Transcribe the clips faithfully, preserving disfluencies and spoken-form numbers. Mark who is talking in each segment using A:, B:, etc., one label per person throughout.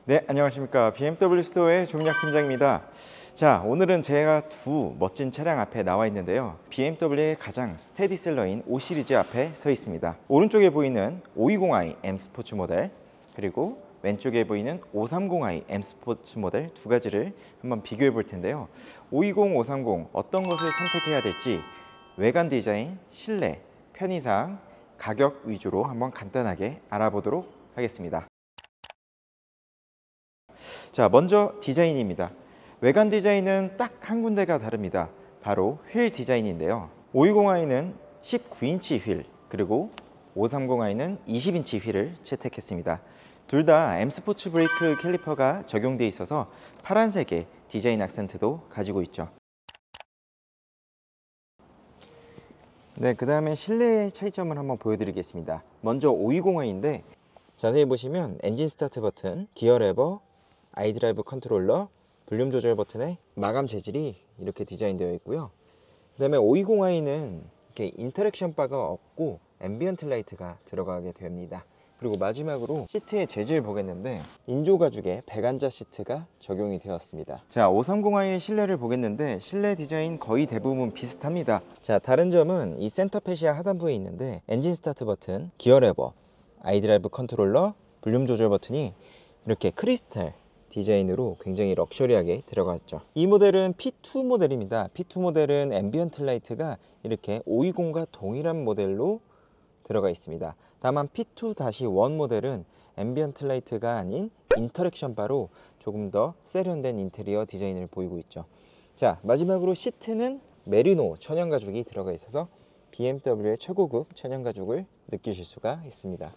A: 네, 안녕하십니까. 비엠더블유 스토어의 종략 팀장입니다. 자, 오늘은 제가 두 멋진 차량 앞에 나와 있는데요. 비엠더블유의 가장 스테디셀러인 오 시리즈 앞에 서 있습니다. 오른쪽에 보이는 오이십 아이 M 스포츠 모델, 그리고 왼쪽에 보이는 오삼십 아이 M 스포츠 모델 두 가지를 한번 비교해 볼 텐데요. 오이십, 오삼십 어떤 것을 선택해야 될지 외관 디자인, 실내, 편의상, 가격 위주로 한번 간단하게 알아보도록 하겠습니다. 자, 먼저 디자인입니다. 외관 디자인은 딱 한 군데가 다릅니다. 바로 휠 디자인인데요. 오이십 아이는 십구 인치 휠, 그리고 오삼십 아이는 이십 인치 휠을 채택했습니다. 둘 다 M 스포츠 브레이크 캘리퍼가 적용되어 있어서 파란색의 디자인 악센트도 가지고 있죠. 네, 그 다음에 실내의 차이점을 한번 보여드리겠습니다. 먼저 오이십 아이인데 자세히 보시면 엔진 스타트 버튼, 기어 레버, 아이드라이브 컨트롤러, 볼륨 조절 버튼의 마감 재질이 이렇게 디자인되어 있고요. 그 다음에 오이십 아이는 이렇게 인터랙션 바가 없고 앰비언트 라이트가 들어가게 됩니다. 그리고 마지막으로 시트의 재질 보겠는데 인조 가죽의 백안자 시트가 적용이 되었습니다. 자, 오삼십 아이의 실내를 보겠는데 실내 디자인 거의 대부분 비슷합니다. 자, 다른 점은 이 센터 패시아 하단부에 있는데 엔진 스타트 버튼, 기어 레버, 아이드라이브 컨트롤러, 볼륨 조절 버튼이 이렇게 크리스탈 디자인으로 굉장히 럭셔리하게 들어갔죠. 이 모델은 피 투 모델입니다. 피 투 모델은 앰비언트 라이트가 이렇게 오이십과 동일한 모델로 들어가 있습니다. 다만 피 투 일 모델은 앰비언트 라이트가 아닌 인터랙션 바로 조금 더 세련된 인테리어 디자인을 보이고 있죠. 자, 마지막으로 시트는 메리노 천연 가죽이 들어가 있어서 비엠더블유의 최고급 천연 가죽을 느끼실 수가 있습니다.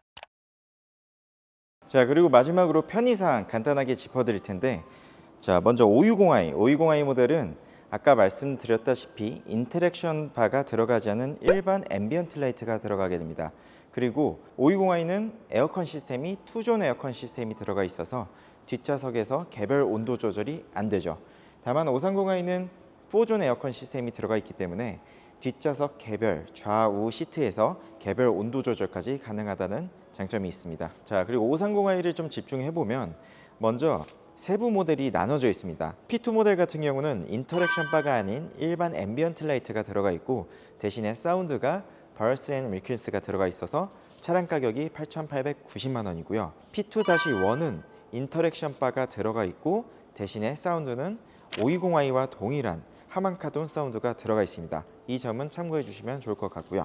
A: 자, 그리고 마지막으로 편의사항 간단하게 짚어드릴 텐데, 자, 먼저 오이십 아이, 오이십 아이 모델은 아까 말씀드렸다시피 인터랙션 바가 들어가지 않은 일반 앰비언트 라이트가 들어가게 됩니다. 그리고 오이십 아이는 에어컨 시스템이 투존 에어컨 시스템이 들어가 있어서 뒷좌석에서 개별 온도 조절이 안 되죠. 다만 오삼십 아이는 포존 에어컨 시스템이 들어가 있기 때문에 뒷좌석 개별 좌우 시트에서 개별 온도 조절까지 가능하다는 장점이 있습니다. 자, 그리고 오삼십 아이를 좀 집중해 보면 먼저 세부 모델이 나눠져 있습니다. 피 투 모델 같은 경우는 인터랙션 바가 아닌 일반 앰비언트 라이트가 들어가 있고 대신에 사운드가 버스 앤 위클스가 들어가 있어서 차량 가격이 팔천팔백구십만 원이고요. 피 투 일은 인터랙션 바가 들어가 있고 대신에 사운드는 오이십 아이와 동일한 하만카돈 사운드가 들어가 있습니다. 이 점은 참고해 주시면 좋을 것 같고요.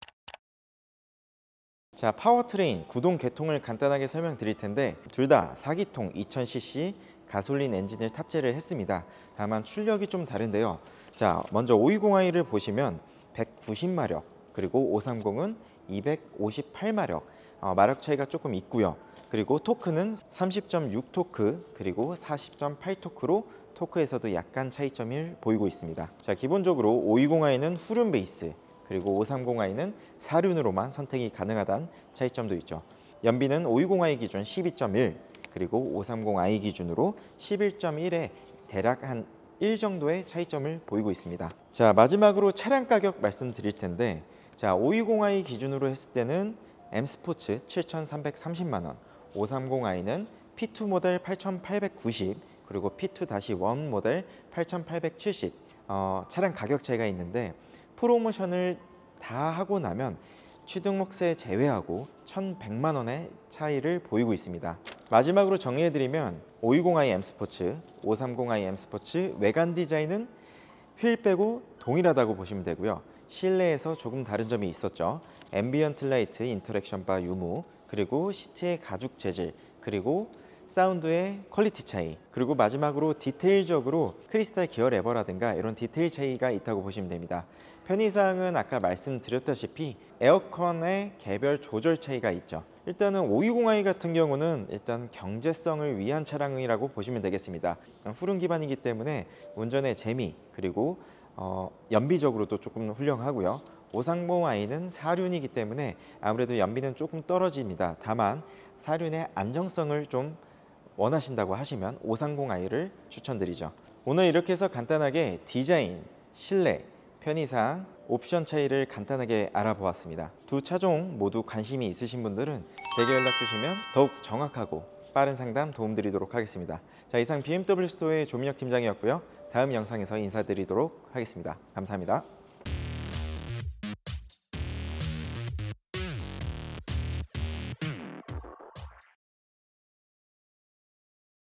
A: 자, 파워트레인, 구동 계통을 간단하게 설명드릴 텐데 둘 다 사 기통 이천 씨씨 가솔린 엔진을 탑재를 했습니다. 다만 출력이 좀 다른데요. 자, 먼저 오이십 아이를 보시면 백구십 마력, 그리고 오삼십은 이백오십팔 마력, 어, 마력 차이가 조금 있고요. 그리고 토크는 삼십 점 육 토크, 그리고 사십 점 팔 토크로 토크에서도 약간 차이점을 보이고 있습니다. 자, 기본적으로 오이십 아이는 후륜 베이스, 그리고 오삼십 아이는 사륜으로만 선택이 가능하다는 차이점도 있죠. 연비는 오이십 아이 기준 십이 점 일, 그리고 오삼십 아이 기준으로 십일 점 일에 대략 한 일 정도의 차이점을 보이고 있습니다. 자, 마지막으로 차량 가격 말씀드릴 텐데, 자, 오이십 아이 기준으로 했을 때는 M 스포츠 칠천삼백삼십만 원, 오삼십 아이는 피 투 모델 팔천팔백구십, 그리고 피 투 일 모델 팔천팔백칠십, 어, 차량 가격 차이가 있는데 프로모션을 다 하고 나면 취등록세 제외하고 천백만 원의 차이를 보이고 있습니다. 마지막으로 정리해드리면 오이십 아이 M 스포츠, 오삼십 아이 M 스포츠 외관 디자인은 휠 빼고 동일하다고 보시면 되고요. 실내에서 조금 다른 점이 있었죠. 앰비언트 라이트, 인터랙션 바 유무, 그리고 시트의 가죽 재질, 그리고 사운드의 퀄리티 차이, 그리고 마지막으로 디테일적으로 크리스탈 기어 레버라든가 이런 디테일 차이가 있다고 보시면 됩니다. 편의사항은 아까 말씀드렸다시피 에어컨의 개별 조절 차이가 있죠. 일단은 오이십 아이 같은 경우는 일단 경제성을 위한 차량이라고 보시면 되겠습니다. 후륜 기반이기 때문에 운전의 재미, 그리고 어, 연비적으로도 조금 훌륭하고요. 오삼십 아이는 사륜이기 때문에 아무래도 연비는 조금 떨어집니다. 다만 사륜의 안정성을 좀 원하신다고 하시면 오삼십 아이를 추천드리죠. 오늘 이렇게 해서 간단하게 디자인, 실내, 편의사항, 옵션 차이를 간단하게 알아보았습니다. 두 차종 모두 관심이 있으신 분들은 제게 연락 주시면 더욱 정확하고 빠른 상담 도움드리도록 하겠습니다. 자, 이상 비엠더블유 스토어의 조민혁 팀장이었고요. 다음 영상에서 인사드리도록 하겠습니다. 감사합니다.